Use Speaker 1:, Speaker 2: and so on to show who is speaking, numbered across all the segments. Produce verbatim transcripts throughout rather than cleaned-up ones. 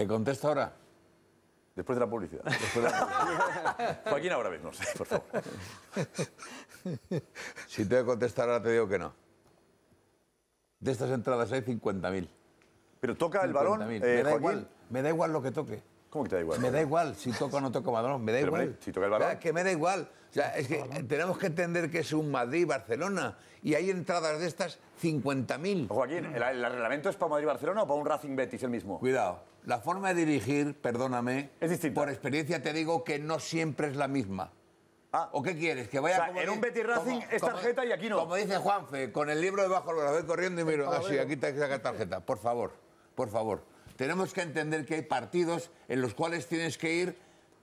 Speaker 1: ¿Te contesto ahora?
Speaker 2: Después de la publicidad. Después de la publicidad. Joaquín, ahora mismo, sí, por favor.
Speaker 1: Si te voy a contestar ahora, te digo que no. De estas entradas hay cincuenta mil.
Speaker 2: Pero toca el balón, eh,
Speaker 1: me da
Speaker 2: Joaquín.
Speaker 1: igual, me da igual lo que toque.
Speaker 2: ¿Cómo que te da igual?
Speaker 1: Me da igual si toca o no toca balón, me da
Speaker 2: Pero,
Speaker 1: igual.
Speaker 2: hombre, si toca el balón.
Speaker 1: O sea, que me da igual. O sea, es que tenemos que entender que es un Madrid-Barcelona y hay entradas de estas cincuenta mil.
Speaker 2: Joaquín, ¿el, ¿el reglamento es para Madrid-Barcelona o para un Racing Betis el mismo?
Speaker 1: Cuidado, la forma de dirigir, perdóname,
Speaker 2: es distinta.
Speaker 1: Por experiencia te digo que no siempre es la misma.
Speaker 2: Ah.
Speaker 1: ¿O qué quieres? Que vaya
Speaker 2: O sea,
Speaker 1: como
Speaker 2: en
Speaker 1: di-
Speaker 2: un Betis Racing
Speaker 1: como-
Speaker 2: es tarjeta
Speaker 1: como-
Speaker 2: y aquí no.
Speaker 1: Como dice Juanfe, con el libro debajo lo voy corriendo y miro, así, aquí te saca tarjeta. Por favor, por favor. Tenemos que entender que hay partidos en los cuales tienes que ir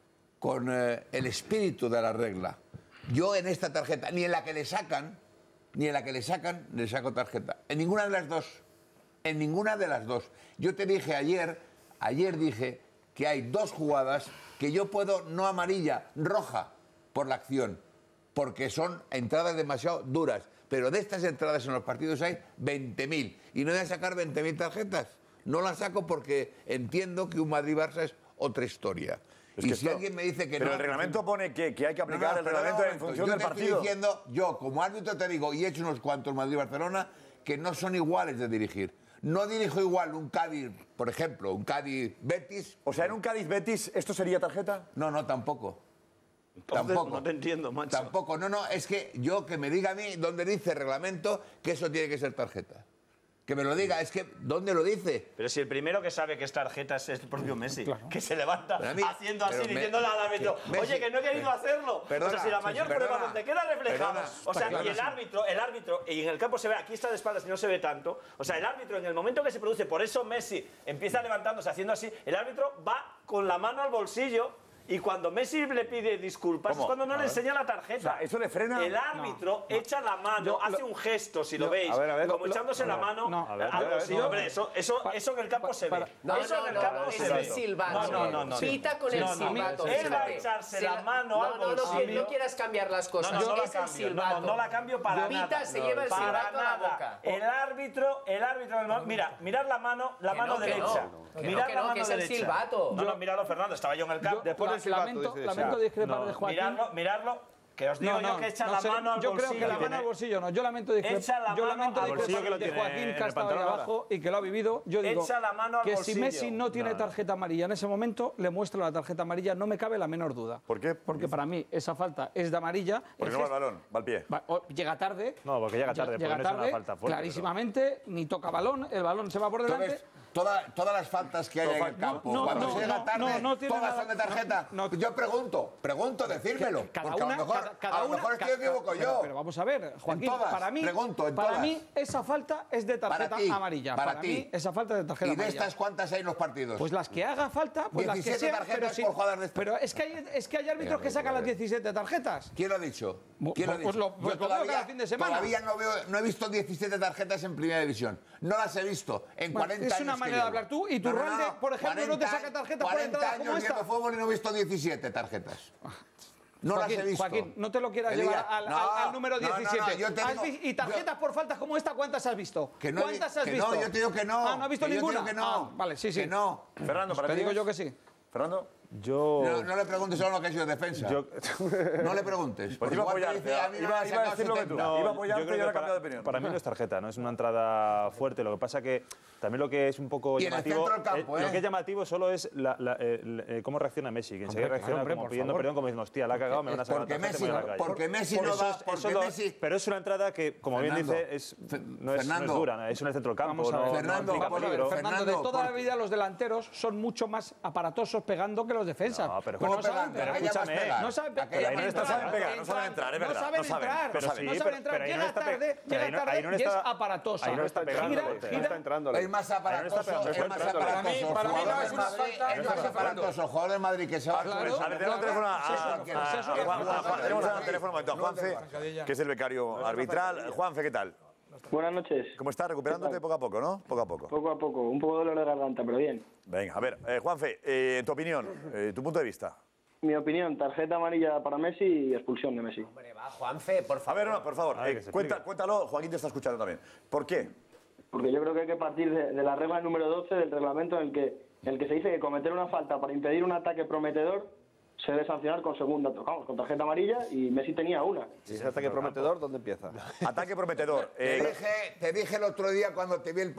Speaker 1: con eh, el espíritu de la regla. Yo en esta tarjeta, ni en la que le sacan, ni en la que le sacan, le saco tarjeta. En ninguna de las dos. En ninguna de las dos. Yo te dije ayer, ayer dije que hay dos jugadas que yo puedo, no amarilla, roja, por la acción, porque son entradas demasiado duras. Pero de estas entradas en los partidos hay veinte mil. Y no voy a sacar veinte mil tarjetas. No las saco porque entiendo que un Madrid-Barça es otra historia.
Speaker 2: Es
Speaker 1: y
Speaker 2: que
Speaker 1: si
Speaker 2: esto-
Speaker 1: alguien me dice que
Speaker 2: pero
Speaker 1: no...
Speaker 2: el reglamento pone que, que hay que aplicar
Speaker 1: No, no,
Speaker 2: el
Speaker 1: pero
Speaker 2: reglamento
Speaker 1: un
Speaker 2: en
Speaker 1: momento,
Speaker 2: función
Speaker 1: yo
Speaker 2: del
Speaker 1: te
Speaker 2: partido.
Speaker 1: Estoy diciendo, yo como árbitro te digo, y he hecho unos cuantos Madrid-Barcelona, que no son iguales de dirigir. No dirijo igual un Cádiz, por ejemplo, un Cádiz-Betis.
Speaker 2: O sea, en un Cádiz-Betis, ¿esto sería tarjeta?
Speaker 1: No, no, tampoco.
Speaker 3: Entonces,
Speaker 1: Tampoco.
Speaker 3: no te entiendo, macho.
Speaker 1: Tampoco, no, no, es que yo que me diga a mí dónde dice el reglamento que eso tiene que ser tarjeta. Que me lo diga, es que ¿dónde lo dice?
Speaker 3: Pero si el primero que sabe que es tarjeta es el propio Messi, que se levanta
Speaker 1: Pero a mí-
Speaker 3: haciendo así,
Speaker 1: pero me-
Speaker 3: diciéndole al árbitro,
Speaker 1: que Messi-
Speaker 3: oye, que no he querido hacerlo.
Speaker 1: Perdona,
Speaker 3: o sea, si la
Speaker 1: sí,
Speaker 3: mayor
Speaker 1: sí,
Speaker 3: prueba
Speaker 1: perdona.
Speaker 3: donde queda reflejado.
Speaker 1: Perdona,
Speaker 3: o sea,
Speaker 1: perdona,
Speaker 3: y el
Speaker 1: sí.
Speaker 3: árbitro, el árbitro, y en el campo se ve, aquí está de espaldas y no se ve tanto. O sea, el árbitro, en el momento que se produce, por eso Messi empieza levantándose, haciendo así, el árbitro va con la mano al bolsillo. Y cuando Messi le pide disculpas
Speaker 2: ¿Cómo?
Speaker 3: es cuando no
Speaker 2: A
Speaker 3: le
Speaker 2: ver.
Speaker 3: enseña la tarjeta.
Speaker 2: O sea, ¿eso le frena?
Speaker 3: El árbitro echa la mano,
Speaker 4: Yo-
Speaker 3: hace
Speaker 4: lo-
Speaker 3: un gesto, si lo
Speaker 4: lo-
Speaker 3: veis,
Speaker 4: a ver, a ver,
Speaker 3: como
Speaker 4: lo-
Speaker 3: echándose
Speaker 4: lo-
Speaker 3: la mano.
Speaker 4: no, a
Speaker 5: ver,
Speaker 3: algo
Speaker 5: a ver,
Speaker 3: así.
Speaker 5: no.
Speaker 3: Hombre, eso, eso,
Speaker 4: Pa-
Speaker 3: eso en el campo
Speaker 4: pa-
Speaker 3: se
Speaker 4: para-
Speaker 3: ve.
Speaker 6: No,
Speaker 3: eso
Speaker 6: no,
Speaker 3: en el
Speaker 6: no,
Speaker 3: campo
Speaker 6: no,
Speaker 3: se
Speaker 6: es
Speaker 3: ve.
Speaker 6: el silbato.
Speaker 3: No, no, no, no.
Speaker 6: Pita con el
Speaker 3: No, no,
Speaker 6: silbato.
Speaker 3: él va a
Speaker 6: fíjate.
Speaker 3: echarse
Speaker 6: Se
Speaker 3: la mano
Speaker 6: no,
Speaker 3: al
Speaker 6: no, no,
Speaker 3: bolsillo.
Speaker 6: que no quieras cambiar las cosas.
Speaker 3: No, no, no la
Speaker 6: es el
Speaker 3: cambio. No,
Speaker 6: silbato.
Speaker 3: no, no la cambio para
Speaker 6: Pita
Speaker 3: nada.
Speaker 6: se lleva el
Speaker 3: Para
Speaker 6: silbato a la
Speaker 3: nada.
Speaker 6: boca.
Speaker 3: El árbitro, el árbitro, mira, mirad la mano, la
Speaker 6: Que
Speaker 3: mano
Speaker 6: no, que
Speaker 3: derecha.
Speaker 6: no. Que
Speaker 3: Mirad
Speaker 6: no, que
Speaker 3: la
Speaker 6: no,
Speaker 3: mano
Speaker 6: que es el
Speaker 3: derecha.
Speaker 6: silbato.
Speaker 3: No, no, míralo, Fernando, estaba yo en el campo.
Speaker 4: Yo la- lamento, lamento discrepar de Joaquín.
Speaker 3: Miradlo, miradlo. Que os digo
Speaker 4: No,
Speaker 3: yo
Speaker 4: no,
Speaker 3: que echa
Speaker 4: no
Speaker 3: la
Speaker 4: sé,
Speaker 3: mano al
Speaker 4: yo
Speaker 3: bolsillo.
Speaker 4: creo que la mano al bolsillo no. Yo lamento discrepar.
Speaker 3: Echa la
Speaker 4: Yo
Speaker 3: mano
Speaker 4: lamento
Speaker 3: al bolsillo
Speaker 4: discrepar
Speaker 5: que lo
Speaker 4: de
Speaker 5: tiene
Speaker 4: Joaquín,
Speaker 5: en
Speaker 4: que ha
Speaker 5: el
Speaker 4: estado ahí
Speaker 5: pantalón ahora.
Speaker 4: abajo y que lo ha vivido. Yo digo
Speaker 3: Echa la mano al
Speaker 4: que si
Speaker 3: bolsillo.
Speaker 4: Messi no tiene
Speaker 3: No, no.
Speaker 4: tarjeta amarilla en ese momento, le muestra la tarjeta amarilla, no me cabe la menor duda.
Speaker 2: ¿Por qué?
Speaker 4: Porque para mí esa falta es de amarilla.
Speaker 2: Porque
Speaker 4: El
Speaker 2: no va el
Speaker 4: gesto-
Speaker 2: balón, va al pie.
Speaker 4: Va- o- Llega tarde.
Speaker 5: No, porque llega tarde, porque
Speaker 4: Llega
Speaker 5: no es una
Speaker 4: tarde,
Speaker 5: falta fuerte,
Speaker 4: clarísimamente, ni toca balón, el balón se va por delante.
Speaker 1: Entonces, toda- todas las faltas que hay en el
Speaker 4: No,
Speaker 1: campo,
Speaker 4: no,
Speaker 1: cuando
Speaker 4: no,
Speaker 1: se llega
Speaker 4: no,
Speaker 1: tarde,
Speaker 4: no, no tiene
Speaker 1: todas
Speaker 4: nada-
Speaker 1: son de tarjeta.
Speaker 4: no, no.
Speaker 1: Yo pregunto, pregunto, decírmelo.
Speaker 4: Cada
Speaker 1: porque
Speaker 4: una,
Speaker 1: a lo mejor,
Speaker 4: cada, cada
Speaker 1: a lo
Speaker 4: una-
Speaker 1: mejor estoy
Speaker 4: ca-
Speaker 1: equivoco
Speaker 4: pero,
Speaker 1: yo.
Speaker 4: Pero vamos a ver, Joaquín,
Speaker 1: En todas,
Speaker 4: para mí,
Speaker 1: pregunto, en
Speaker 4: para
Speaker 1: todas.
Speaker 4: mí esa falta es de tarjeta
Speaker 1: Para ti,
Speaker 4: amarilla.
Speaker 1: para ti.
Speaker 4: mí esa falta es de tarjeta
Speaker 1: ¿Y de
Speaker 4: amarilla.
Speaker 1: estas cuántas hay en los partidos?
Speaker 4: Pues las que haga falta, pues las que
Speaker 1: diecisiete
Speaker 4: sean,
Speaker 1: tarjetas
Speaker 4: pero, sí-
Speaker 1: por jugadas de estas.
Speaker 4: pero es que hay, es que hay árbitros
Speaker 1: Venga,
Speaker 4: que sacan
Speaker 1: venga,
Speaker 4: las diecisiete tarjetas.
Speaker 1: ¿Quién lo ha dicho?
Speaker 4: Bu-
Speaker 1: ¿Quién lo ha
Speaker 4: pues
Speaker 1: dicho?
Speaker 4: lo- pues
Speaker 1: Yo
Speaker 4: lo veo cada fin de semana.
Speaker 1: todavía no, veo, no he visto diecisiete tarjetas en Primera División. No las he visto en
Speaker 4: Bueno,
Speaker 1: cuarenta
Speaker 4: es
Speaker 1: años
Speaker 4: una
Speaker 1: que
Speaker 4: manera de
Speaker 1: llevo.
Speaker 4: hablar tú, y Turralde, por ejemplo, no te
Speaker 1: cuarenta
Speaker 4: saca tarjetas por
Speaker 1: cuarenta
Speaker 4: entradas como
Speaker 1: años
Speaker 4: esta.
Speaker 1: viendo fútbol y no he visto diecisiete tarjetas. No
Speaker 4: Joaquín,
Speaker 1: las he visto.
Speaker 4: Joaquín, no te lo quieras
Speaker 1: Elías,
Speaker 4: llevar al,
Speaker 1: no,
Speaker 4: al- al número
Speaker 1: no, no, no,
Speaker 4: diecisiete.
Speaker 1: yo te
Speaker 4: Has
Speaker 1: digo-
Speaker 4: vi- y tarjetas
Speaker 1: yo-
Speaker 4: por faltas como esta, ¿cuántas has visto?
Speaker 1: Que no,
Speaker 4: ¿Cuántas has
Speaker 1: que
Speaker 4: visto?
Speaker 1: no, yo te digo que no.
Speaker 4: Ah, ¿no has visto
Speaker 1: que yo te
Speaker 4: ninguna?
Speaker 1: digo que no.
Speaker 4: Ah, vale, sí, sí.
Speaker 1: Que no.
Speaker 2: Fernando, para
Speaker 4: Te
Speaker 2: ti.
Speaker 4: digo yo que sí.
Speaker 2: Fernando.
Speaker 5: Yo.
Speaker 1: No, no le preguntes solo lo que ha sido defensa.
Speaker 5: yo-
Speaker 1: No le preguntes.
Speaker 2: Pues
Speaker 1: porque
Speaker 2: iba a
Speaker 1: igual te
Speaker 2: apoyarte.
Speaker 1: dice, a mí no me
Speaker 2: Iba,
Speaker 1: han
Speaker 2: iba a
Speaker 1: sacado
Speaker 2: decir lo que tú.
Speaker 1: setenta.
Speaker 2: iba a
Speaker 5: yo
Speaker 2: apoyarte
Speaker 5: creo
Speaker 2: y
Speaker 5: que
Speaker 2: ahora he
Speaker 5: para,
Speaker 2: cambiado de opinión.
Speaker 5: para mí no es tarjeta, no es una entrada fuerte. Lo que pasa que también lo que es un poco
Speaker 1: Y en el
Speaker 5: llamativo,
Speaker 1: centro del campo,
Speaker 5: eh,
Speaker 1: ¿eh?
Speaker 5: lo que es llamativo solo es la- la- el- eh, cómo reacciona Messi, que enseguida
Speaker 4: Hombre,
Speaker 5: reacciona
Speaker 4: hombre,
Speaker 5: como
Speaker 4: por
Speaker 5: pidiendo
Speaker 4: favor.
Speaker 5: perdón, como diciendo, hostia, la ha cagado, me van a sacar
Speaker 1: Porque
Speaker 5: la tarjeta,
Speaker 1: Messi,
Speaker 5: me voy a la calle.
Speaker 1: porque Messi no
Speaker 5: Eso
Speaker 1: va,
Speaker 5: es-
Speaker 1: porque
Speaker 5: eso lo-
Speaker 1: Messi...
Speaker 5: pero es una entrada que, como bien
Speaker 1: Fernando,
Speaker 5: dice, es,
Speaker 1: Fe-
Speaker 5: no, es, no
Speaker 1: Fernando,
Speaker 5: es dura, es en el centro del campo,
Speaker 4: Vamos a ver,
Speaker 5: no, no
Speaker 1: Fernando,
Speaker 5: implica
Speaker 1: vamos a ver,
Speaker 5: peligro.
Speaker 4: Fernando, de
Speaker 1: Fernando,
Speaker 4: toda la
Speaker 1: por-
Speaker 4: vida los delanteros son mucho más aparatosos pegando que los defensas.
Speaker 5: No, pero
Speaker 4: Pues
Speaker 1: ¿cómo
Speaker 4: saben
Speaker 1: pegan?
Speaker 4: pegar.
Speaker 1: Aquella más
Speaker 5: escúchame,
Speaker 1: pegar.
Speaker 4: No saben pegar.
Speaker 1: Aquella
Speaker 5: ahí no
Speaker 1: más
Speaker 5: está-
Speaker 1: pegar.
Speaker 2: saben pegar, no saben entrar, es
Speaker 4: No
Speaker 2: verdad,
Speaker 4: saben
Speaker 2: no saben,
Speaker 4: entrar,
Speaker 2: pero
Speaker 4: no
Speaker 2: sí,
Speaker 4: saben
Speaker 5: pero-
Speaker 4: entrar.
Speaker 5: pero ahí no
Speaker 4: Llega
Speaker 5: está pe-
Speaker 4: tarde,
Speaker 5: pero
Speaker 4: llega
Speaker 5: ahí no-
Speaker 4: tarde
Speaker 5: ahí no
Speaker 4: y es
Speaker 5: está-
Speaker 4: aparatosa.
Speaker 5: ahí no está pegando,
Speaker 4: Gira,
Speaker 5: ahí está
Speaker 4: gira.
Speaker 5: entrándole.
Speaker 1: Es más
Speaker 5: Ahí no está
Speaker 1: aparatoso,
Speaker 5: pegando, está
Speaker 1: es más
Speaker 5: entrándole.
Speaker 4: Para mí-
Speaker 1: aparatoso.
Speaker 4: para mí no
Speaker 1: Jugador
Speaker 4: es
Speaker 1: del
Speaker 4: una
Speaker 1: Madrid
Speaker 4: falta,
Speaker 1: Es
Speaker 4: no
Speaker 1: más
Speaker 4: es una
Speaker 1: aparatoso, jugador del Madrid que se va
Speaker 4: Claro,
Speaker 1: sobre eso.
Speaker 2: A ver, tenemos un teléfono a, a-
Speaker 4: Sí, sí,
Speaker 2: a-
Speaker 4: sí, sí,
Speaker 2: a-
Speaker 4: sí,
Speaker 2: a-
Speaker 4: sí,
Speaker 2: Juan-
Speaker 4: sí,
Speaker 2: a-
Speaker 4: sí,
Speaker 2: Juan-
Speaker 4: sí,
Speaker 2: tenemos
Speaker 4: sí,
Speaker 2: un
Speaker 4: sí,
Speaker 2: teléfono un momento a Juanfe, que es el becario arbitral. Juanfe, ¿qué tal?
Speaker 7: Buenas noches.
Speaker 2: ¿Cómo estás? Recuperándote poco a poco, ¿no? Poco a poco.
Speaker 7: Poco a poco, un poco de dolor de garganta, pero bien.
Speaker 2: Venga, a ver, eh, Juanfe, eh, en tu opinión, eh, tu punto de vista.
Speaker 7: Mi opinión, tarjeta amarilla para Messi y expulsión de Messi.
Speaker 6: Hombre, va, Juanfe, por
Speaker 2: A
Speaker 6: favor.
Speaker 2: ver, no, por favor,
Speaker 5: A ver,
Speaker 2: eh,
Speaker 5: que se
Speaker 2: cuenta,
Speaker 5: explique.
Speaker 2: cuéntalo, Joaquín te está escuchando también. ¿Por qué?
Speaker 7: Porque yo creo que hay que partir de, de la regla número doce del reglamento en el, que, en el que se dice que cometer una falta para impedir un ataque prometedor se debe sancionar con segunda, vamos, con tarjeta amarilla, y Messi tenía una.
Speaker 6: Si es ataque prometedor, ¿dónde empieza?
Speaker 2: Ataque prometedor.
Speaker 1: Te
Speaker 2: Eh,
Speaker 1: dije, te dije el otro día cuando te vi el